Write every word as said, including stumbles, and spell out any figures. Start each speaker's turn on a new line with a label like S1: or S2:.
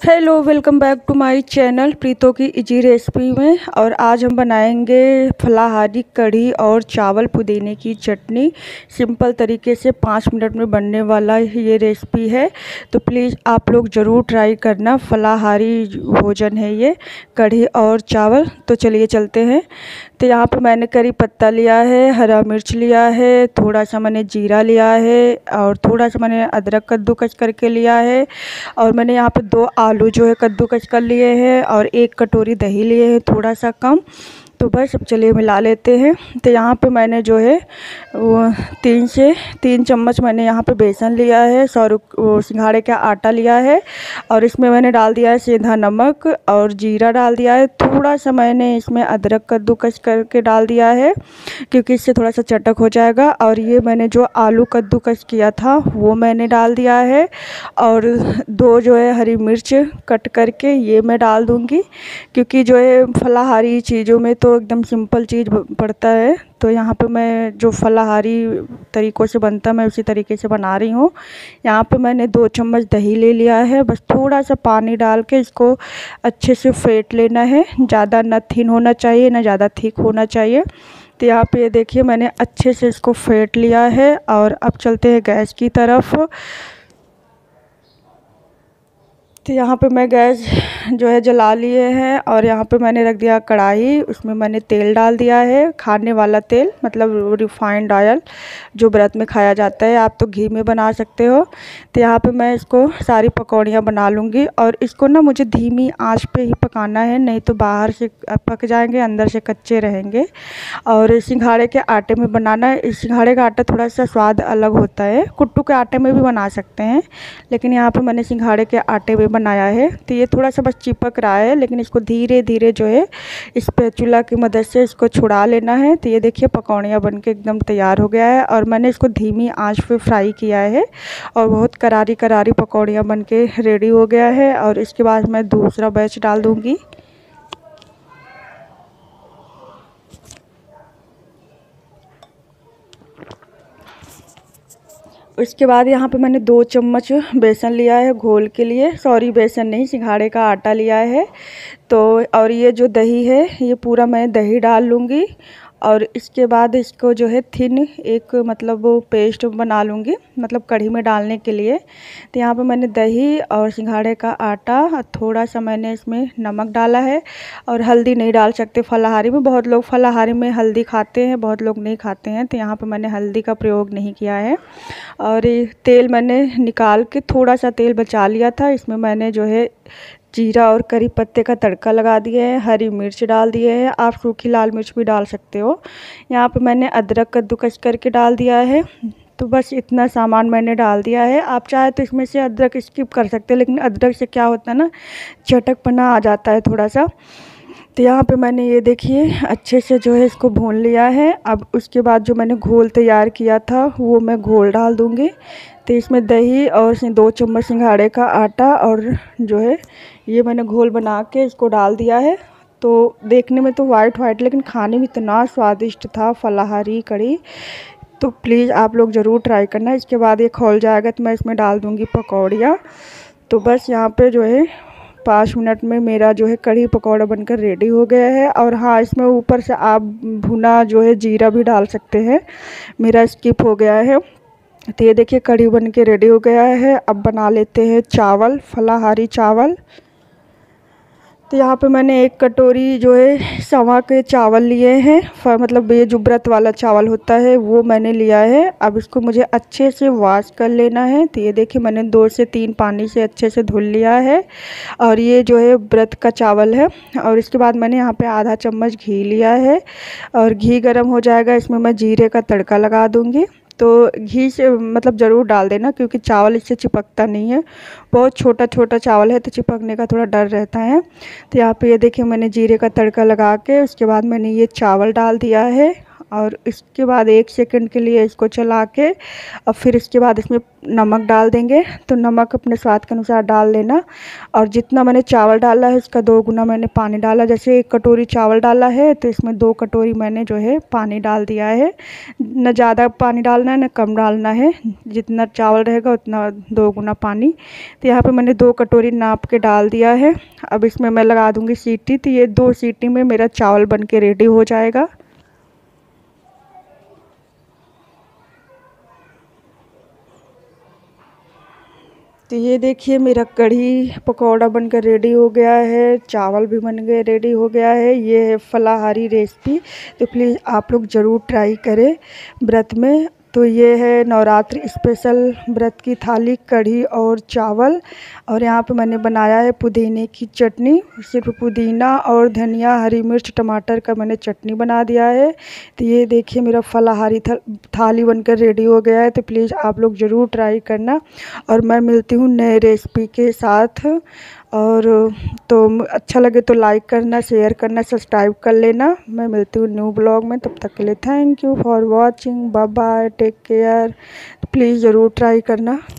S1: Hello, welcome back to my channel Preeto की easy recipe में। और आज हम बनाएंगे फलाहारी कढ़ी और चावल पुदीने की चटनी। सिंपल तरीके से पाँच मिनट में बनने वाला ये रेसिपी है, तो प्लीज़ आप लोग ज़रूर ट्राई करना। फलाहारी भोजन है ये, कढ़ी और चावल। तो चलिए चलते हैं। तो यहाँ पे मैंने करी पत्ता लिया है, हरा मिर्च लिया है, थोड़ा सा मैंने जीरा लिया है और थोड़ा सा मैंने अदरक कद्दूकस करके लिया है। और मैंने यहाँ पे दो आलू जो है कद्दूकस कर लिए हैं और एक कटोरी दही लिए हैं, थोड़ा सा कम। तो बस अब चलिए मिला लेते हैं। तो यहाँ पे मैंने जो है वो तीन से तीन चम्मच मैंने यहाँ पे बेसन लिया है, सॉरी वो सिंघाड़े का आटा लिया है। और इसमें मैंने डाल दिया है सेंधा नमक और जीरा डाल दिया है। थोड़ा सा मैंने इसमें अदरक कद्दूकस करके डाल दिया है क्योंकि इससे थोड़ा सा चटक हो जाएगा। और ये मैंने जो आलू कद्दूकस किया था वो मैंने डाल दिया है। और दो जो है हरी मिर्च कट करके ये मैं डाल दूँगी, क्योंकि जो है फलाहारी चीज़ों में तो एकदम सिंपल चीज़ पड़ता है। तो यहाँ पे मैं जो फलाहारी तरीक़ों से बनता है मैं उसी तरीके से बना रही हूँ। यहाँ पे मैंने दो चम्मच दही ले लिया है। बस थोड़ा सा पानी डाल के इसको अच्छे से फेंट लेना है। ज़्यादा ना थिन होना चाहिए ना ज़्यादा थिक होना चाहिए। तो यहाँ पे देखिए मैंने अच्छे से इसको फेंट लिया है। और अब चलते हैं गैस की तरफ। तो यहाँ पे मैं गैस जो है जला लिए हैं और यहाँ पे मैंने रख दिया कढ़ाई। उसमें मैंने तेल डाल दिया है, खाने वाला तेल, मतलब रिफाइंड ऑयल जो व्रत में खाया जाता है। आप तो घी में बना सकते हो। तो यहाँ पे मैं इसको सारी पकौड़ियाँ बना लूँगी। और इसको ना मुझे धीमी आंच पे ही पकाना है, नहीं तो बाहर से पक जाएंगे, अंदर से कच्चे रहेंगे। और सिंघाड़े के आटे में बनाना है। सिंघाड़े का आटा थोड़ा सा स्वाद अलग होता है, कुट्टू के आटे में भी बना सकते हैं, लेकिन यहाँ पर मैंने सिंघाड़े के आटे में बनाया है। तो ये थोड़ा सा बस चिपक रहा है, लेकिन इसको धीरे धीरे जो है इस स्पैचुला की मदद से इसको छुड़ा लेना है। तो ये देखिए पकौड़ियाँ बनके एकदम तैयार हो गया है। और मैंने इसको धीमी आंच पे फ्राई किया है और बहुत करारी करारी पकौड़ियाँ बनके रेडी हो गया है। और इसके बाद मैं दूसरा बैच डाल दूँगी। उसके बाद यहाँ पे मैंने दो चम्मच बेसन लिया है घोल के लिए, सॉरी बेसन नहीं, सिंघाड़े का आटा लिया है। तो और ये जो दही है ये पूरा मैं दही डाल लूँगी। और इसके बाद इसको जो है थिन एक मतलब वो पेस्ट बना लूँगी, मतलब कढ़ी में डालने के लिए। तो यहाँ पे मैंने दही और सिंघाड़े का आटा और थोड़ा सा मैंने इसमें नमक डाला है। और हल्दी नहीं डाल सकते फलाहारी में, बहुत लोग फलाहारी में हल्दी खाते हैं, बहुत लोग नहीं खाते हैं। तो यहाँ पे मैंने हल्दी का प्रयोग नहीं किया है। और तेल मैंने निकाल के थोड़ा सा तेल बचा लिया था, इसमें मैंने जो है जीरा और करी पत्ते का तड़का लगा दिए हैं, हरी मिर्च डाल दिए हैं, आप सूखी लाल मिर्च भी डाल सकते हो। यहाँ पे मैंने अदरक कद्दूकस करके डाल दिया है। तो बस इतना सामान मैंने डाल दिया है। आप चाहे तो इसमें से अदरक स्किप कर सकते हैं, लेकिन अदरक से क्या होता है ना, चटकपना आ जाता है थोड़ा सा। तो यहाँ पे मैंने ये देखिए अच्छे से जो है इसको भून लिया है। अब उसके बाद जो मैंने घोल तैयार किया था वो मैं घोल डाल दूँगी। तो इसमें दही और दो चम्मच सिंघाड़े का आटा और जो है ये मैंने घोल बना के इसको डाल दिया है। तो देखने में तो वाइट वाइट, लेकिन खाने में इतना स्वादिष्ट था फलाहारी कढ़ी। तो प्लीज़ आप लोग ज़रूर ट्राई करना। इसके बाद ये खौल जाएगा तो मैं इसमें डाल दूँगी पकौड़ियाँ। तो बस यहाँ पे जो है पाँच मिनट में मेरा जो है कढ़ी पकौड़ा बनकर रेडी हो गया है। और हाँ, इसमें ऊपर से आप भुना जो है जीरा भी डाल सकते हैं, मेरा स्किप हो गया है। तो ये देखिए कढ़ी बन के रेडी हो गया है। अब बना लेते हैं चावल, फलाहारी चावल। तो यहाँ पे मैंने एक कटोरी जो है सवा के चावल लिए हैं, मतलब ये जो व्रत वाला चावल होता है वो मैंने लिया है। अब इसको मुझे अच्छे से वॉश कर लेना है। तो ये देखिए मैंने दो से तीन पानी से अच्छे से धुल लिया है। और ये जो है व्रत का चावल है। और इसके बाद मैंने यहाँ पे आधा चम्मच घी लिया है। और घी गर्म हो जाएगा, इसमें मैं जीरे का तड़का लगा दूँगी। तो घी से मतलब ज़रूर डाल देना, क्योंकि चावल इससे चिपकता नहीं है, बहुत छोटा छोटा चावल है तो चिपकने का थोड़ा डर रहता है। तो यहाँ पे ये देखिए मैंने जीरे का तड़का लगा के उसके बाद मैंने ये चावल डाल दिया है। और इसके बाद एक सेकंड के लिए इसको चला के और फिर इसके बाद इसमें नमक डाल देंगे। तो नमक अपने स्वाद के अनुसार डाल लेना। और जितना मैंने चावल डाला है उसका दो गुना मैंने पानी डाला। जैसे एक कटोरी चावल डाला है तो इसमें दो कटोरी मैंने जो है पानी डाल दिया है। न ज़्यादा पानी डालना है न कम डालना है, जितना चावल रहेगा उतना दो गुना पानी। तो यहाँ पे मैंने दो कटोरी नाप के डाल दिया है। अब इसमें मैं लगा दूँगी सीटी। तो ये दो सीटी में मेरा चावल बन के रेडी हो जाएगा। तो ये देखिए मेरा कढ़ी पकौड़ा बनकर रेडी हो गया है, चावल भी बन गए रेडी हो गया है। ये है फलाहारी रेसिपी, तो प्लीज़ आप लोग ज़रूर ट्राई करें व्रत में। तो ये है नवरात्रि स्पेशल व्रत की थाली, कढ़ी और चावल। और यहाँ पे मैंने बनाया है पुदीने की चटनी। सिर्फ पुदीना और धनिया, हरी मिर्च, टमाटर का मैंने चटनी बना दिया है। तो ये देखिए मेरा फलाहारी था, थाली बनकर रेडी हो गया है। तो प्लीज़ आप लोग ज़रूर ट्राई करना। और मैं मिलती हूँ नए रेसिपी के साथ। और तो अच्छा लगे तो लाइक करना, शेयर करना, सब्सक्राइब कर लेना। मैं मिलती हूँ न्यू ब्लॉग में, तब तक के लिए thank you for watching. Bye bye, take care. Please ज़रूर ट्राई करना।